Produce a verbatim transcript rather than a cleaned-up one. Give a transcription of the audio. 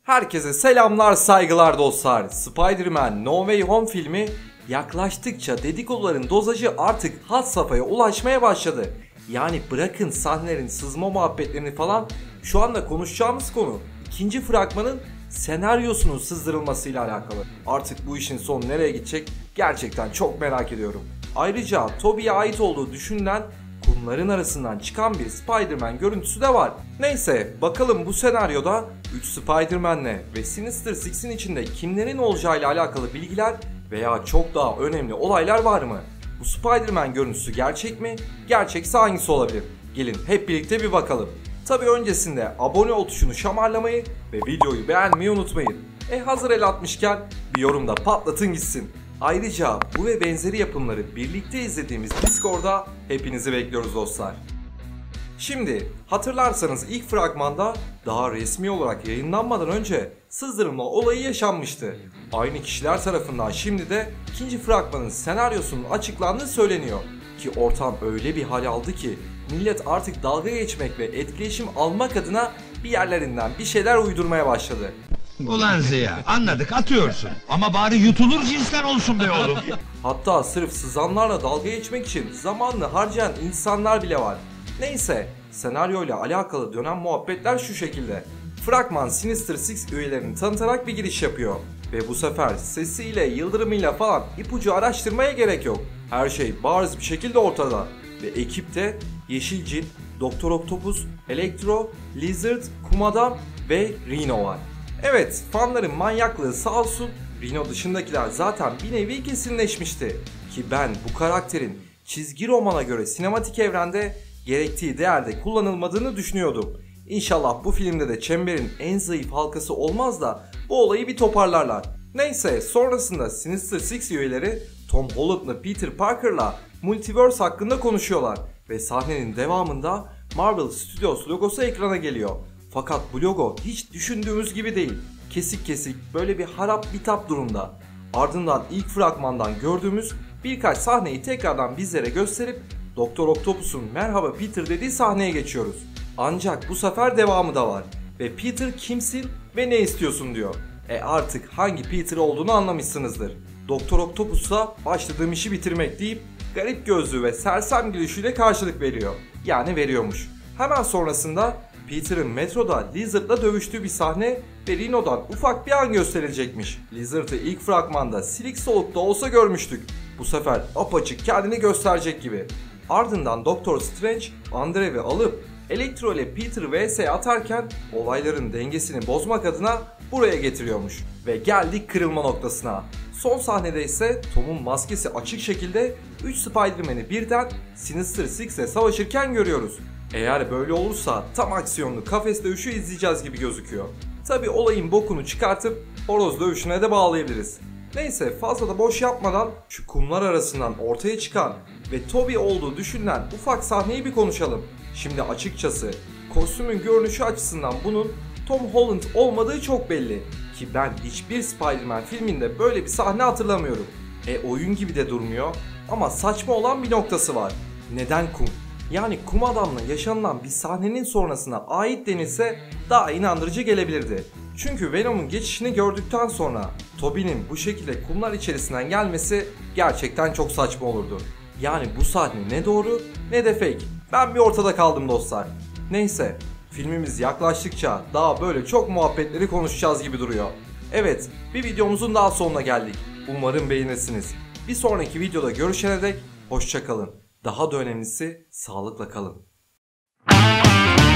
Herkese selamlar, saygılar dostlar. Spider-Man No Way Home filmi yaklaştıkça dedikoduların dozajı artık had safhaya ulaşmaya başladı. Yani bırakın sahnelerin sızma muhabbetlerini falan, şu anda konuşacağımız konu ikinci fragmanın senaryosunun sızdırılmasıyla alakalı. Artık bu işin sonu nereye gidecek gerçekten çok merak ediyorum. Ayrıca Tobey'e ait olduğu düşünülen kumların arasından çıkan bir Spider-Man görüntüsü de var. Neyse bakalım bu senaryoda üç Spider-Man'le ve Sinister Six'in içinde kimlerin olacağıyla alakalı bilgiler veya çok daha önemli olaylar var mı? Bu Spider-Man görüntüsü gerçek mi? Gerçekse hangisi olabilir? Gelin hep birlikte bir bakalım. Tabi öncesinde abone ol tuşunu şamarlamayı ve videoyu beğenmeyi unutmayın. E hazır el atmışken bir yorumda patlatın gitsin. Ayrıca bu ve benzeri yapımları birlikte izlediğimiz Discord'da hepinizi bekliyoruz dostlar. Şimdi hatırlarsanız ilk fragmanda daha resmi olarak yayınlanmadan önce sızdırılma olayı yaşanmıştı. Aynı kişiler tarafından şimdi de ikinci fragmanın senaryosunun açıklandığı söyleniyor. Ki ortam öyle bir hal aldı ki millet artık dalga geçmek ve etkileşim almak adına bir yerlerinden bir şeyler uydurmaya başladı. Ulan Ziya, anladık atıyorsun ama bari yutulur cinsten olsun be oğlum. Hatta sırf sızanlarla dalga geçmek için zamanını harcayan insanlar bile var. Neyse, senaryoyla alakalı dönen muhabbetler şu şekilde. Fragman Sinister Six üyelerini tanıtarak bir giriş yapıyor. Ve bu sefer sesiyle, yıldırımıyla falan ipucu araştırmaya gerek yok. Her şey bariz bir şekilde ortada. Ve ekipte Yeşil Cin, Doktor Octopus, Electro, Lizard, Kum Adam ve Rhino var. Evet, fanların manyaklığı sağ olsun, Rhino dışındakiler zaten bir nevi kesinleşmişti. Ki ben bu karakterin çizgi romana göre sinematik evrende gerektiği değerde kullanılmadığını düşünüyordum. İnşallah bu filmde de çemberin en zayıf halkası olmaz da bu olayı bir toparlarlar. Neyse, sonrasında Sinister Six üyeleri Tom Holland'la Peter Parker'la Multiverse hakkında konuşuyorlar ve sahnenin devamında Marvel Studios logosu ekrana geliyor. Fakat bu logo hiç düşündüğümüz gibi değil. Kesik kesik, böyle bir harap bitap durumda. Ardından ilk fragmandan gördüğümüz birkaç sahneyi tekrardan bizlere gösterip Doktor Octopus'un merhaba Peter dediği sahneye geçiyoruz. Ancak bu sefer devamı da var. Ve Peter kimsin ve ne istiyorsun diyor. E artık hangi Peter olduğunu anlamışsınızdır. Doktor Octopus'la başladığım işi bitirmek deyip garip gözlü ve sersem gülüşüyle karşılık veriyor. Yani veriyormuş. Hemen sonrasında Peter'ın metroda Lizard'la dövüştüğü bir sahne ve Rhino'dan ufak bir an gösterilecekmiş. Lizard'ı ilk fragmanda silik solukta olsa görmüştük. Bu sefer apaçık kendini gösterecek gibi. Ardından Doctor Strange Andrew'i alıp Electro ile Peter vs atarken olayların dengesini bozmak adına buraya getiriyormuş. Ve geldik kırılma noktasına. Son sahnede ise Tom'un maskesi açık şekilde üç Spider-Man'i birden Sinister Six'le savaşırken görüyoruz. Eğer böyle olursa tam aksiyonlu kafes dövüşü izleyeceğiz gibi gözüküyor. Tabi olayın bokunu çıkartıp horoz dövüşüne de bağlayabiliriz. Neyse, fazla da boş yapmadan şu kumlar arasından ortaya çıkan ve Tobey olduğu düşünülen ufak sahneyi bir konuşalım. Şimdi açıkçası kostümün görünüşü açısından bunun Tom Holland olmadığı çok belli. Ki ben hiçbir Spider-Man filminde böyle bir sahne hatırlamıyorum. E oyun gibi de durmuyor ama saçma olan bir noktası var. Neden kum? Yani Kum Adam'la yaşanılan bir sahnenin sonrasına ait denilse daha inandırıcı gelebilirdi. Çünkü Venom'un geçişini gördükten sonra Tobey'nin bu şekilde kumlar içerisinden gelmesi gerçekten çok saçma olurdu. Yani bu sahne ne doğru ne de fake. Ben bir ortada kaldım dostlar. Neyse, filmimiz yaklaştıkça daha böyle çok muhabbetleri konuşacağız gibi duruyor. Evet, bir videomuzun daha sonuna geldik. Umarım beğenirsiniz. Bir sonraki videoda görüşene dek hoşça kalın. Daha da önemlisi sağlıkla kalın.